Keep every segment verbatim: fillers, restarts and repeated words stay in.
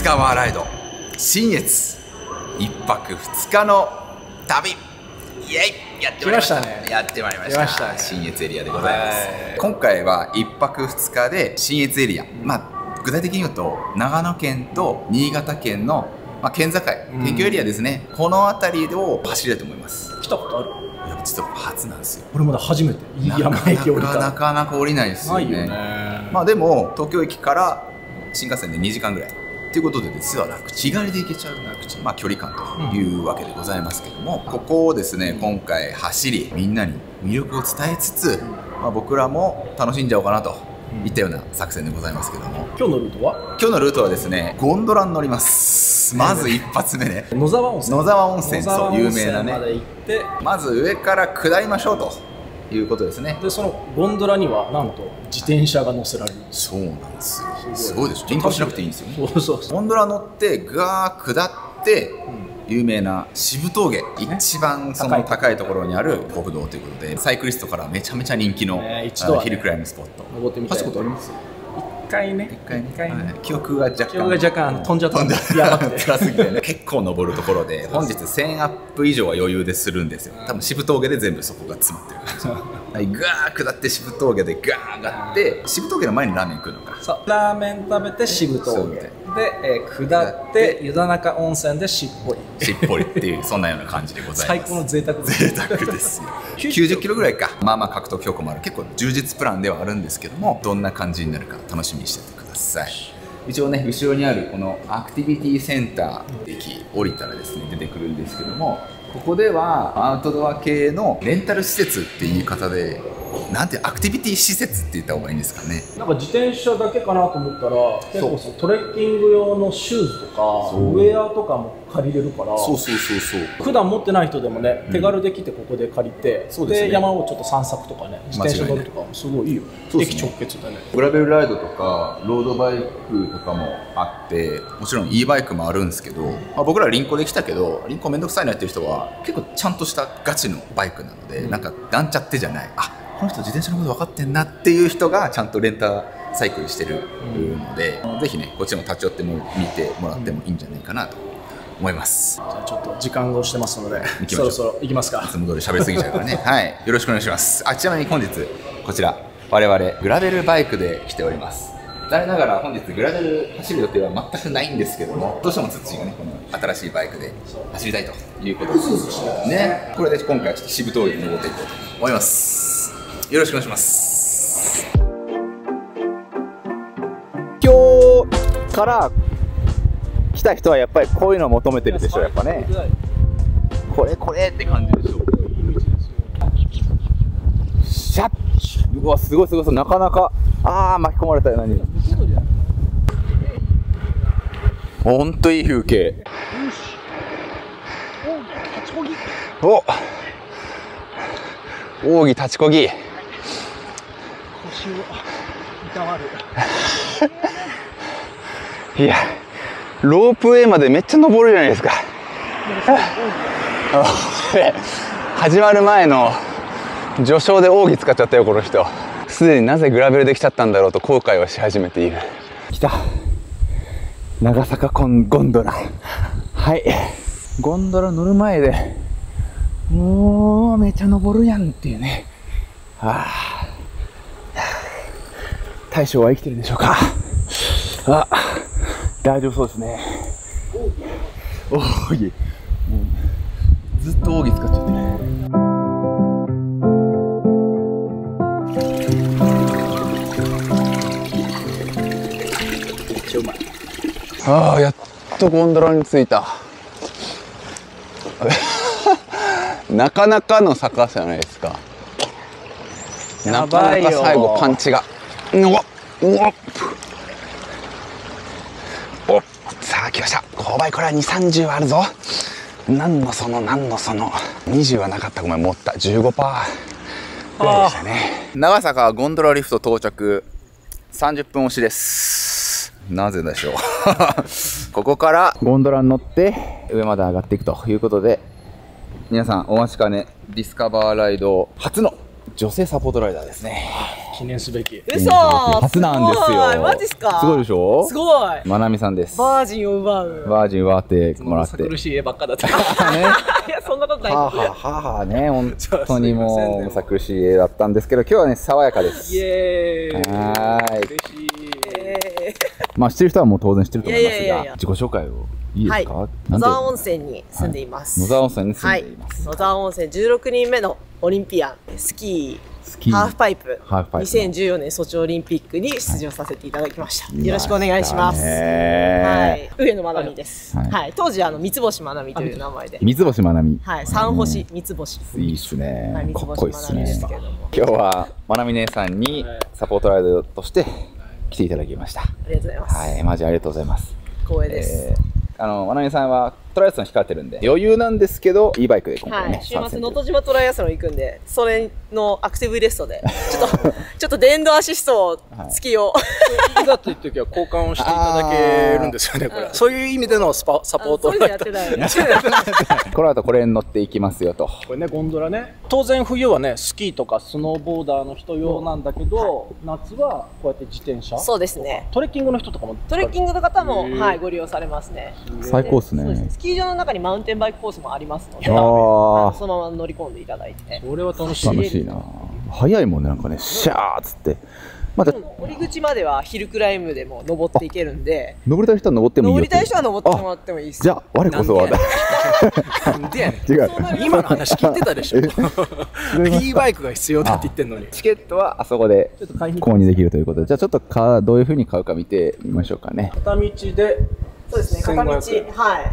カバーライド信越いっぱくふつかの旅、イエイ、やってまいりましたね。やってまいりました。信越エリアでございます。今回はいっぱくふつかで信越エリア、まあ具体的に言うと長野県と新潟県の、まあ、県境、県境エリアですね、この辺りを走りたいと思います。 来たことある？ いや、実は初なんですよ。 俺まだ初めて山駅降りた。 なかなか降りないですよね。まあでも東京駅から新幹線でにじかんぐらいということで、実は楽ちん気軽で行けちゃう楽ちん、まあ、距離感というわけでございますけども、うん、ここをですね今回走りみんなに魅力を伝えつつ、まあ、僕らも楽しんじゃおうかなといったような作戦でございますけども、 今日のルートは今日のルートはですねゴンドラに乗ります。まず一発目ね、 野沢温泉野沢温泉、そう有名なね、 まで行ってまず上から下りましょうということですね。 でそのゴンドラにはなんと自転車が乗せられる。 そうなんですよ。すごいでしょ。輪行しなくていいんですよね。 そうそうそう。 ゴンドラ乗ってガー下って有名な渋峠、一番その高いところにある国道ということで、サイクリストからめちゃめちゃ人気のヒルクライムスポット。 登ってみたい。 走ったことあります？ 一回ね、 一回ね、記憶が若干記憶が若干飛んじゃったんで、やばくて辛すぎてね、結構登るところで本日せんアップ以上は余裕でするんですよ。多分渋峠で全部そこが詰まってる感じ。はい、ガー下って渋峠でガー上がって、渋峠の前にラーメン食うのか。 そう、ラーメン食べて渋峠で、えー、下って湯田中温泉でしっぽりしっぽりっていう、そんなような感じでございます。 最高の贅沢贅沢ですよ。きゅうじゅっキロぐらいか、まあまあ獲得標高もある、結構充実プランではあるんですけども、どんな感じになるか楽しみにしててください。一応ね、後ろにあるこのアクティビティセンター駅降りたらですね出てくるんですけども、ここではアウトドア系のレンタル施設っていう言い方で、なんてアクティビティ施設って言った方がいいんですかね。 なんか自転車だけかなと思ったら、結構そのトレッキング用のシューズとかウェアとかも借りれるから、 そうそうそうそう、 普段持ってない人でもね、手軽で来てここで借りて、うん、で、ね、山をちょっと散策とかね、自転車乗るとかもすごいいいよ。駅直結でね。 グラベルライドとかロードバイクとかもあって、もちろん e バイクもあるんですけど、まあ、僕らリンコで来たけど、リンコめんどくさいなっていう人は結構ちゃんとしたガチのバイクなので、うん、なんかなんちゃってじゃない、あ、この人自転車のこと分かってんなっていう人がちゃんとレンタサイクルしてるので、うん、ぜひねこっちも立ち寄っても見てもらってもいいんじゃないかなと思います。 じゃあちょっと時間が押してますので、そろそろ行きますか。 いつも通り喋りすぎちゃうからね。はい、よろしくお願いします。あ、ちなみに本日こちら我々グラベルバイクで来ております。残念ながら本日グラベル走る予定は全くないんですけども、どうしてもツッチーがねこの新しいバイクで走りたいということでね、これで今回ちょっと渋峠に登っていこうと思います。よろしくお願いします。今日から来た人はやっぱりこういうのを求めてるでしょ。やっぱね、これこれって感じでしょ。シャッ、うわすごいすごいすごい、なかなか、ああ巻き込まれたよ。何ほんといい風景。お、奥義立ちこぎ。腰を痛まる。いや、ロープウェイまでめっちゃ登るじゃないですか。始まる前の序章で奥義使っちゃったよこの人。すでになぜグラベルで来ちゃったんだろうと後悔をし始めている。来た、長坂コンゴンドラ。はい、ゴンドラ乗る前でもうめちゃ登るやんっていうね。はあ、大将は生きてるでしょうか。あ、大丈夫そうですね。奥義、ずっと奥義使っちゃってる。めっちゃうまい。ああ、やっとゴンドラに着いた。なかなかの坂じゃないですか。なかなか最後パンチが。うわうわお、さあ来ました。勾配これはにじゅう、さんじゅうあるぞ。何のその何のそのにじゅうはなかった。ごめん、持った。 じゅうごパーセント ぐらいでしたね。長坂ゴンドラリフト到着さんじゅっぷん押しです。なぜでしょう。ここからゴンドラに乗って上まで上がっていくということで、皆さんお待ちかねディスカバーライド初の女性サポートライダーですね。 記念すべき。 嘘。 初なんですよ。 マジっすか。 すごいでしょ。 すごい。 まなみさんです。 バージンを奪う。 バージン奪ってもらって。 苦しい絵ばっかだった。 いやそんなことない。 ははははね、本当にもうむさ苦しい絵だったんですけど、今日はね爽やかです。 イエーイ。 はい。 嬉しい。 まあ知ってる人はもう当然知ってると思いますが、 いやいやいや自己紹介をいいですか。 はい、野沢温泉に住んでいます。 野沢温泉に住んでいます。 はい、野沢温泉じゅうろくにんめのオリンピアン、スキー、スキーハーフパイプ、にせんじゅうよねんソチオリンピックに出場させていただきました。はい、よろしくお願いします。はい、上野まなみです。はい、はい、当時あの三つ星まなみという名前で。 三つ星まなみ。 はい、三星三つ星。 いいっすね。 はい、 かっこいいっすね。 今日はまなみ姉さんにサポートライダーとして来ていただきました。ありがとうございます。 はい、マジありがとうございます。 光栄です。 あのまなみさんはトライアスロン控えてるんで余裕なんですけど、いいバイクで今回ね、 はい、週末能登島トライアスロン行くんで、それのアクティブレストでちょっとちょっと電動アシスト付きを、 はい、いざという時は交換をしていただけるんですよね。これそういう意味でのスパサポートをやってない。 この後これに乗っていきますよと。 これね、ゴンドラね。当然冬はねスキーとかスノーボーダーの人用なんだけど、夏はこうやって自転車、 そうですね、 トレッキングの人とかも、 トレッキングの方も、はい、ご利用されますね。 最高ですね。 スキー場の中にマウンテンバイクコースもありますので、 あそのまま乗り込んでいただいて、 これは楽しい。 楽しいな。早いもんね、なんかね、シャーっつってまた降り口まではヒルクライムでも登っていけるんで、 登りたい人は登ってもいいよ。 登りたい人は登ってもらってもいいです。 じゃあ我こそはなんでやねん。違う、今の話聞いてたでしょ。いいバイクが必要だって言ってんのに。 チケットはあそこで購入できるということで、じゃあちょっとかどういうふうに買うか見てみましょうかね。 片道でそうですね、片道、はい、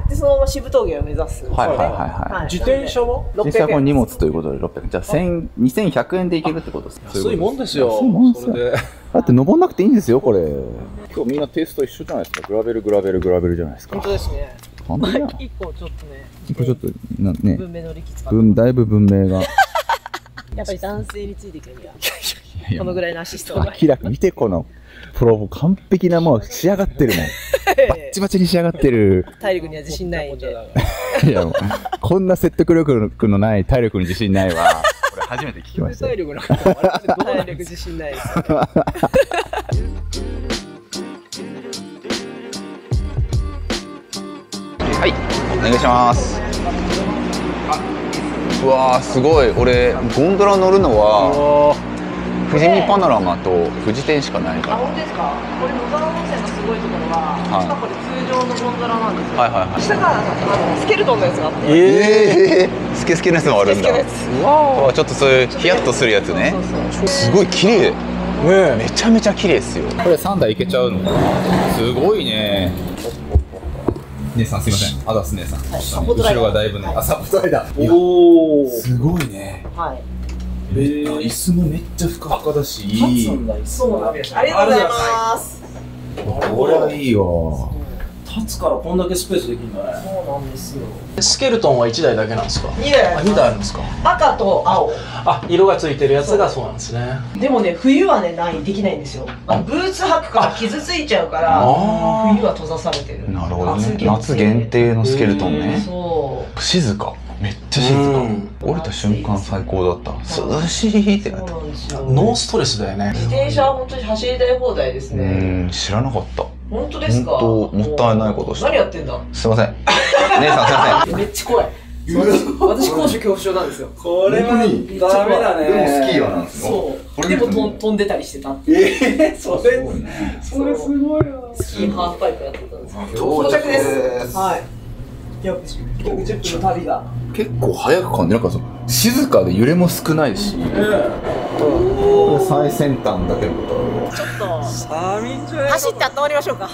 でそのまま渋峠を目指す。 はいはいはいはい。 自転車は自転車は荷物ということでろっぴゃくえん。じゃあにせんひゃくえんでいけるってことですか。 安いもんですよ。 安いもんですよ。だって登んなくていいんですよこれ。今日みんなテイスト一緒じゃないですか。グラベルグラベルグラベルじゃないですか。 本当ですね。 本当だ。 一個ちょっとね。 一個ちょっとなね。 文明の力使って。だいぶ文明が。 やっぱり男性についていくにはこのぐらいのアシストが。 明らか見てこの。プロ完璧なもう仕上がってるもん。バッチバチに仕上がってる。 体力には自信ないんで。 いやもうこんな説得力のない体力に自信ないわ。これ初めて聞きました。 体力なかった。 体力自信ないです。 はい、お願いします。うわーすごい。俺ゴンドラ乗るのは富士見パノラマと富士店しかないから。 あ、本当ですか。これ野沢温泉のすごいところは、はい、これ通常のゴンドラなんですよ。はいはいはい。下からあのスケルトンのやつがあって。ええー、スケスケのやつもあるんだ。わあ、ちょっとそういうヒヤッとするやつね。すごい綺麗。ね、めちゃめちゃ綺麗ですよ。これさんだいいけちゃうの。すごいね。姉さんすいません。アダス姉さん。後ろがだいぶね。あ、サポートライダー。おお。すごいね。はい。えー、椅子もめっちゃふかふかだし、いい。 そうなんです。ありがとうございます。 これはいいわ。 立つからこんだけスペースできるんだね。 そうなんですよ。 スケルトンはいちだいだけなんですか。 にだい。 にだいあるんですか。 赤と青。 あ、色がついてるやつがそうなんですね。 でもね、冬はね、ないできないんですよ。ブーツ履くから傷ついちゃうから、冬は閉ざされてる。 なるほどね。夏限定のスケルトンね。そう。静か。めっちゃ静か。降りた瞬間最高だった。涼しいってなった。 ノーストレスだよね。 自転車は本当に走りたい放題ですね。 うん、知らなかった。 本当ですか。 本当もったいないことした。 何やってんだ。 すいません。姉さんすいません。 めっちゃ怖い。私高所恐怖症なんですよ。 これはダメだね。 でもスキーはなんですよ。 そう。でも飛んでたりしてたって。 ええ、それそれすごいな。 スキーハーフパイプやってたんです。到着です。はい。約じゅっぷんの旅が。 結構早く感じ、なんかその静かで揺れも少ないし、これ最先端だけどちょっと寒いんじゃない。走って温まりましょうか。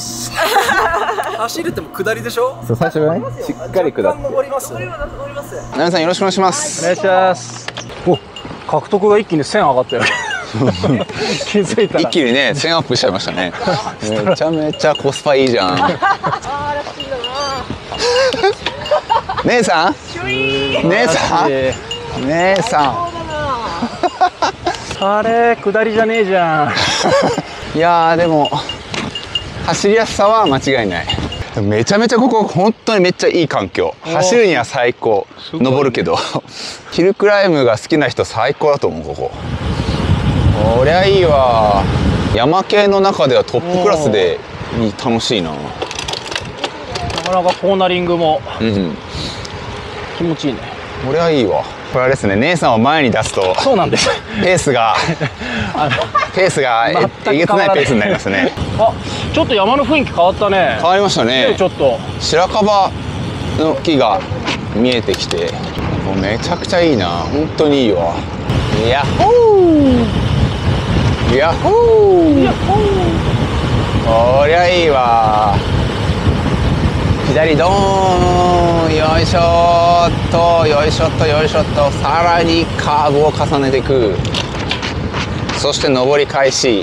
走るっても下りでしょ。 そう、最初がねしっかり下って。 登ります。 登ります。登ります。 ナミさんよろしくお願いします。 お願いします。お、獲得が一気にせん上がったよ。気づいたら一気にねせんアップしちゃいましたね。めちゃめちゃコスパいいじゃん。 あーラッキーだな。 姉さん姉さん姉さんあれ下りじゃねえじゃん。いやーでも走りやすさは間違いない。めちゃめちゃここ本当にめっちゃいい環境。走るには最高。登るけどヒルクライムが好きな人最高だと思う。こここりゃいいわ。山系の中ではトップクラスで楽しいな。 なかなかコーナリングもうん気持ちいいね。 これはいいわ。これあれですね、姉さんを前に出すとそうなんです。 ペースがペースがえげつないペースになりますね。 あ、ちょっと山の雰囲気変わったね。 変わりましたね。 ちょっと白樺の木が見えてきて、もうめちゃくちゃいいな。本当にいいわ。ヤッホーヤッホーヤッホー、こりゃいいわ。左ドーン、よいしょーっと、よいしょっと、よいしょっと、さらにカーブを重ねていく。そして上り開始。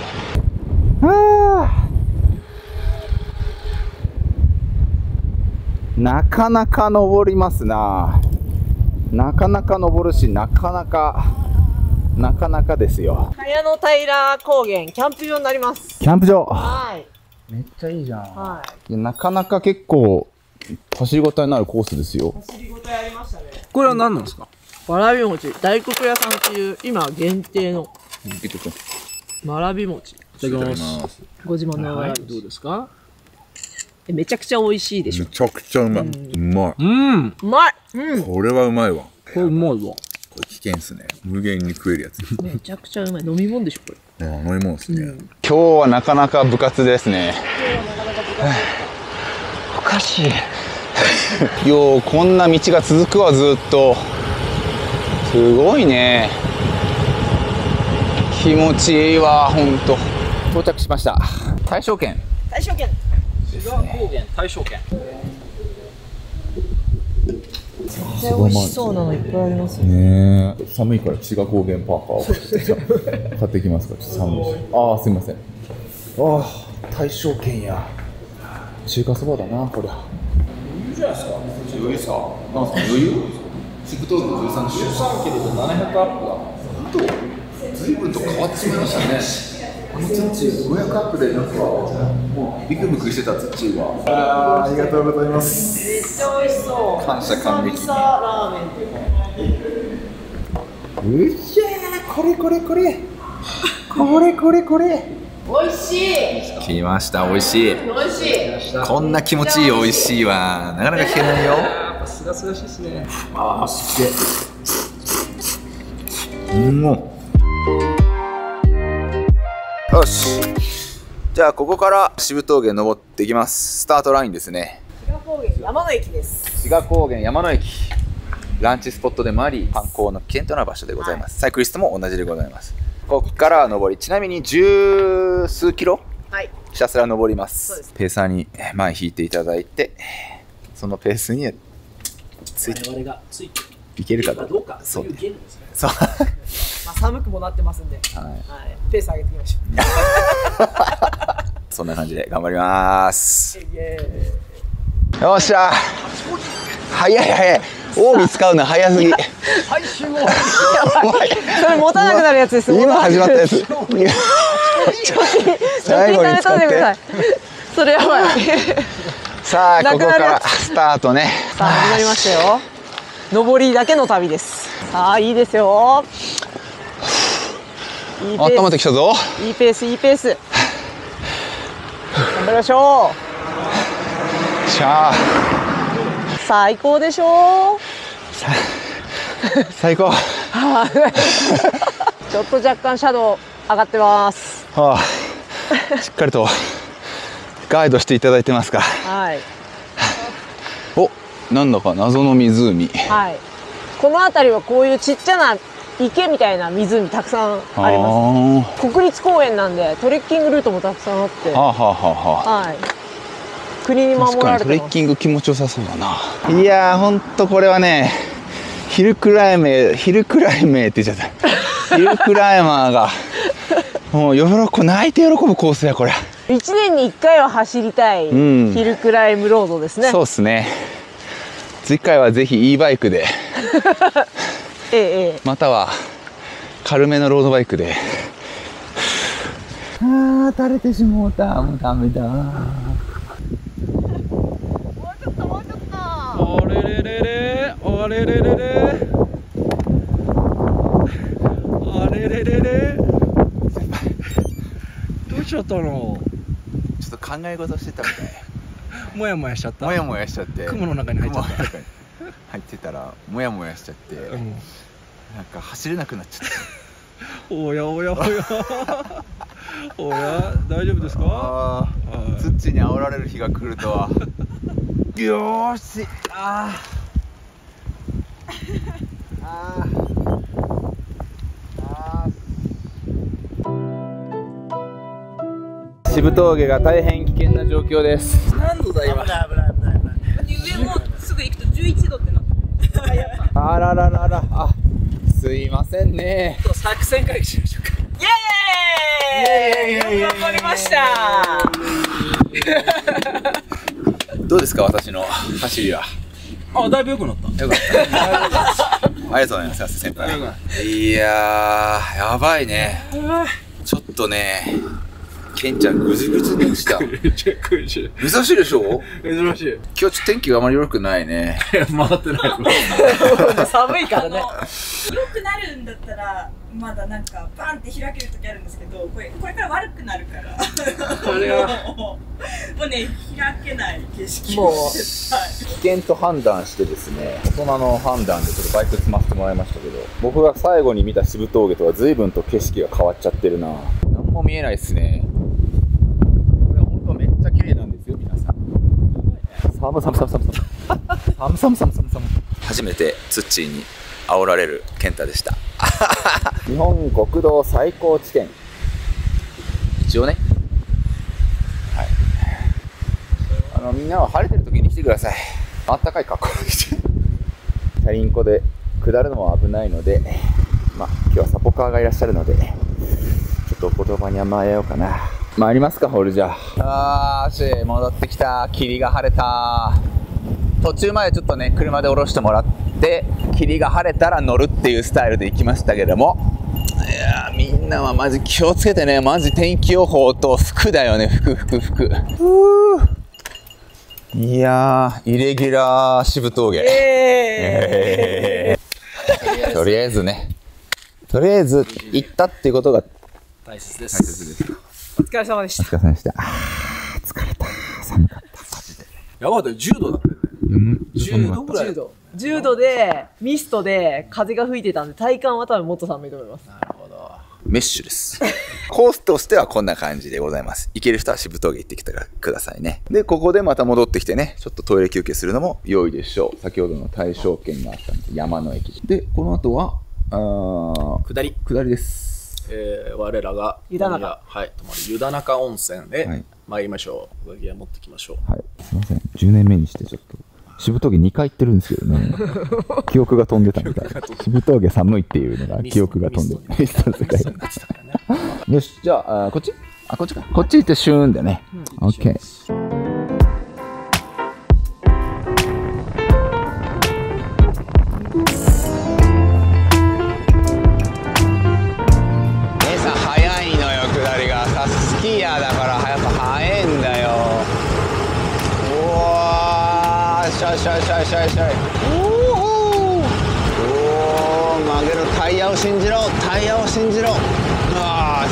なかなか登りますな。なかなか登るし、なかなかなかなかですよ。 茅野平高原キャンプ場になります。 キャンプ場。 はい。 めっちゃいいじゃん。 はい。 いや、なかなか結構走りごたえのあるコースですよ。 走りごたえありましたね。 これは何なんですか？ わらび餅、大黒屋さんっていう今限定のわらび餅。 いただきます。 ご自慢のわらび餅。 どうですか？ めちゃくちゃ美味しいでしょ。 めちゃくちゃうまい。うまい。 うん。 うまい。うん。 これはうまいわ。 これうまいわ。 これ危険っすね。無限に食えるやつ。 めちゃくちゃうまい。飲み物でしょこれ。 ああ、飲み物っすね。 今日はなかなか部活ですね。おかしい。よう、こんな道が続くわ、ずっと。すごいね。気持ちいいわ、ほんと。 到着しました。大正圏。 大正圏。 志賀高原大正圏。 めっちゃ美味しそうなのいっぱいありますよ。 ねえ、寒いから志賀高原パーカーを買ってきますか。ちょっと寒いし。ああ、すみません。ああ、大正圏や。中華そばだな、これ。 余裕じゃないですか。余裕ですか。なんですか、余裕。祝祷部じゅうさんキロ。じゅうさんキロでななひゃくアップだ。本当。随分と変わってしまいましたね。あのツッチーごひゃくアップでなんかもうビクビクしてたツッチーは。 ああ、ありがとうございます。 めっちゃ美味しそう。 感謝感激。 久々ラーメンっていうか。 うっしゃー、これこれこれ。これこれこれ。 美味しい。 来ました、美味しい。 美味しい。 こんな気持ちいい美味しいはなかなか聞けないよ。 やっぱすがすがしいですね。 ああ、すげえ。うんも。よし。じゃあここから渋峠登っていきます。スタートラインですね。 志賀高原山の駅です。 志賀高原山の駅。ランチスポットでもあり、観光の危険とな場所でございます。はい、サイクリストも同じでございます。ここから上り、ちなみに十数キロ、はい、ひたすら上ります。そうです。ペーサーに前引いていただいて、そのペースについて我々がついていけるかどうか、 そういうゲームですね。 そう。 まあ寒くもなってますんで、はい、はい、ペース上げていきましょう。 そんな感じで頑張ります。 イエーイ。 よっしゃ。早い早い。奥義使うの早すぎ。 最終を。 それ持たなくなるやつです。 今始まったやつ。最後に使って。 それやばい。 さあここからスタートね。 さあ始まりましたよ。上りだけの旅です。さあいいですよ。 いいペース。温まってきたぞ。 いいペースいいペース。頑張りましょう。しゃあ。 最高でしょう。 最高。 ちょっと若干シャドウ上がってます。 はあ、しっかりとガイドしていただいてますか。 はい。 お、なんだか謎の湖。 はい。この辺りはこういうちっちゃな池みたいな湖たくさんあります。国立公園なんでトレッキングルートもたくさんあって。はあはあはあはあ。はい。国に守られてます。 トレッキング気持ちよさそうだな。いやー、ほんとこれはね、ヒルクライメー、ヒルクライメーって言っちゃった。ヒルクライマーが、もう喜ぶ、泣いて喜ぶコースや、これ。 いちねんにいっかいは走りたい、うん、ヒルクライムロードですね。 そうですね。次回はぜひ e バイクで、 ええ、 または軽めのロードバイクで。 ああ、垂れてしもうた。もうダメだ。 あれれれれ、あれれれれ、あれれれれ。 しちゃったの？ ちょっと考え事してたみたい。 もやもやしちゃった。 もやもやしちゃって。 雲の中に入っちゃった。 入ってたらもやもやしちゃって、うん、なんか走れなくなっちゃった。 おやおやおや。おや、大丈夫ですか？ 土に煽られる日が来るとは。よーし、あーあー渋峠が大変危険な状況です。 何度だ今。 危ない危ない危ない危ない。上もすぐ行くとじゅういちどってなってる。 あらららら、あ、すいませんね。 作戦会議しましょうか。 イエーイ。よく頑張りました。 どうですか私の走りは。 あ、だいぶ良くなった。 よかった。ありがとうございます先輩。いやーやばいね。ちょっとね。ケンちゃんぐずぐずに落ちた。珍しいでしょ？ 珍しい。 今日天気があまり良くないね。 回ってない。 寒いからね。 良くなるんだったらまだなんかバンって開ける時あるんですけど、これこれから悪くなるから。あれはもうね開けない景色。もう危険と判断してですね、大人の判断でちょっとバイク積ませてもらいましたけど、僕が最後に見た渋峠とは随分と景色が変わっちゃってるな。何も見えないですね。めっちゃ綺麗なんですよ皆さん。寒寒寒寒寒寒寒寒寒寒。初めてツッチーに煽られる健太でした。日本国道最高地点。一応ね。はい。あのみんなは晴れてる時に来てください。あったかい格好にして。チャリンコで下るのは危ないので、まあ今日はサポカーがいらっしゃるので、ちょっとお言葉に甘えようかな。参りますか、ホールじゃあ。あーし、戻ってきた。霧が晴れた。途中までちょっとね、車で降ろしてもらって、霧が晴れたら乗るっていうスタイルで行きましたけども。いやー、みんなはマジ気をつけてね。マジ天気予報と服だよね。服、服、服。ふー。いやー、イレギュラー渋峠。えー、とりあえずね。とりあえず行ったっていうことが大切です。 大切です。 お疲れ様でした。 お疲れ様でした。あー、疲れた。寒かった。マジで。 やばかったよ、じゅうどだったよね。うん、じゅうどぐらい。じゅうど。 じゅうどで、ミストで風が吹いてたんで、体感は多分もっと寒いと思います。 なるほど。 メッシュです。コースとしてはこんな感じでございます。行ける人は渋峠行ってきてくださいね。で、ここでまた戻ってきてね、ちょっとトイレ休憩するのも良いでしょう。先ほどの大正圏があったんで、山の駅。で、この後は、あー、 下り。 下りです。 えー、我らが湯田中、 はい、泊まる湯田中温泉へ参りましょう。上着は持ってきましょう。 はい、すみません。じゅうねんめにしてちょっと渋峠にかい行ってるんですけどね。記憶が飛んでたみたい。渋峠寒いっていうのが記憶が飛んでる。ミストの世界。よし、じゃあ、あこっち？あ、こっちか。こっち行ってシューンでね。オッケー。 スキーヤーだからやっぱ速いんだよ。おお、しゃいしゃいしゃいしゃいしゃい。おお、曲げる。タイヤを信じろ、タイヤを信じろ。あ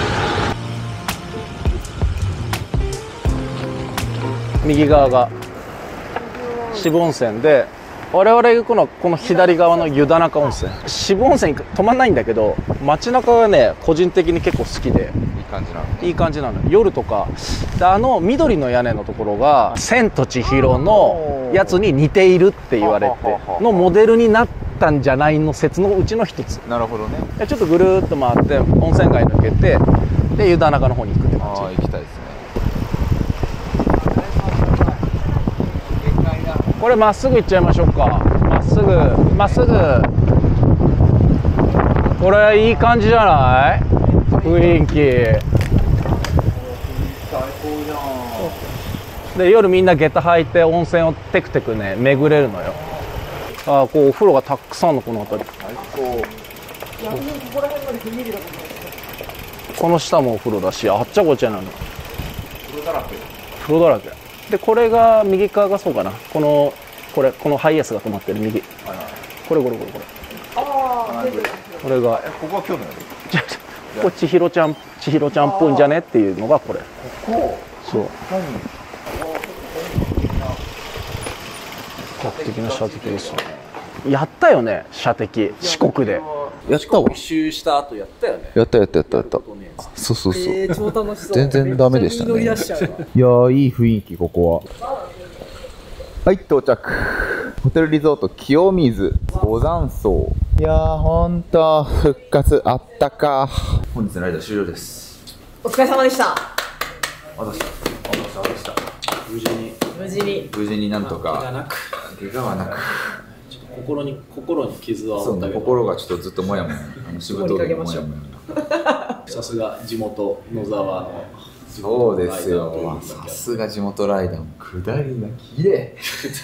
右側が渋温泉で、我々が行くのはこの左側の湯田中温泉。渋温泉泊まんないんだけど、街中がね個人的に結構好きでいい感じなの。 いい感じなの。夜とかで、あの緑の屋根のところが千と千尋のやつに似ているって言われてのモデルになったんじゃないの説のうちの一つ。 なるほどね。 でちょっとぐるーっと回って温泉街抜けて、で湯田中の方に行くって感じ。 ああ、行きたいですね。 これまっすぐ行っちゃいましょうか。まっすぐまっすぐ。これいい感じじゃない？雰囲気。で夜みんな下駄履いて温泉をテクテクね巡れるのよ。ああ、こうお風呂がたくさんあるの、この辺り。この下もお風呂だし、あっちゃこっちゃなの。風呂だらけ。風呂だらけ。でこれが右側がそうかな。このこれこのハイエースが止まってる右。これこれこれこれ。ああ。これが。 ここは今日のやる。 こっちひろちゃん千尋ちゃんっぽいんじゃねっていうのがこれ。そう本格的な射的ですね。やったよね、射的四国でやったわ。 一周した後やったよね。 やったやったやったやった。そうそうそう。 えー、超楽しそう。 全然ダメでしたね。いやー、いい雰囲気、ここは。はい、到着。ホテルリゾート清水五山荘。いやー、ほんと復活あったか。 本日のライド終了です。 お疲れ様でした。 あざしたあざしたあざした。 無事に無事に無事になんとか怪我なく怪我はなく、 ちょっと心に心に傷はそうね、 負ったけど、 心がちょっとずっともやもや、あのしぶといもやもや。 さすが地元野沢のそうですよ。さすが地元ライダーも下りが綺麗。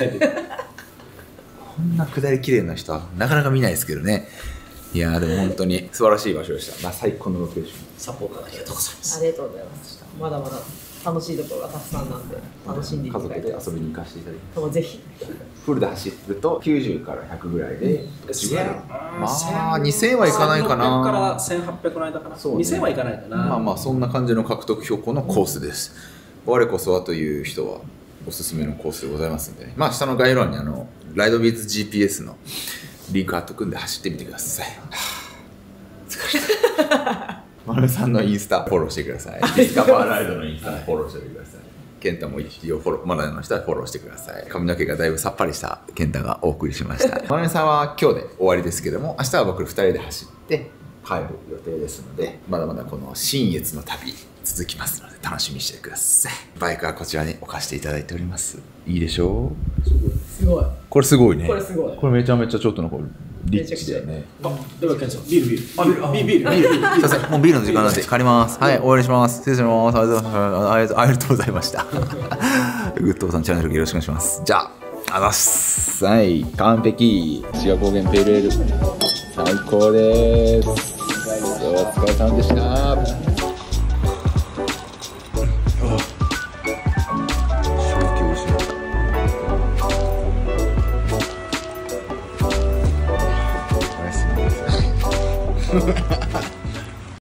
こんな下り綺麗な人はなかなか見ないですけどね。いやーでも本当に素晴らしい場所でした。まあ最高のロケーション。 サポートありがとうございます。 ありがとうございます。まだまだ楽しいところがたくさんなんで楽しんでいただ家族できたいと思い遊びに行かせていただきます。 ます。ぜひフルで走るときゅうじゅうからひゃくぐらいで、 せんまあにせんはいかないかな。 せんろっぴゃくからせんはっぴゃくの間かな。 そうねにせんはいかないかな。 まあまあそんな感じの獲得標高のコースです。我こそはという人はおすすめのコースでございますので、まあ下の概要欄にあのライドビーズ ジーピーエス のリンク貼っとくんで走ってみてください。まるさんのインスタフォローしてください。ディスカバーライドのインスタフォローしてください。ケンタも一応フォロー、まだの人はフォローしてください。髪の毛がだいぶさっぱりしたケンタがお送りしました。まるみさんは今日で終わりですけども、明日は僕ふたりで走って帰る予定ですので、まだまだこの新越の旅続きますので楽しみにしてください。バイクはこちらに置かせていただいております。いいでしょう。 すごい。 これすごいね。 これすごい。 これめちゃめちゃちょっとなんかリッチだよね。 あ、ではケンさんビールビールビールビールビールビール。 すいません、もうビールの時間なんで帰ります。はい、終わりします。失礼します。ありがとうございました。ありがとうございました。グッドさんチャンネルよろしくお願いします。じゃあ、ありがとうございます。はい、完璧。志賀高原ペールエール最高です。お疲れ様でした。Ha ha ha.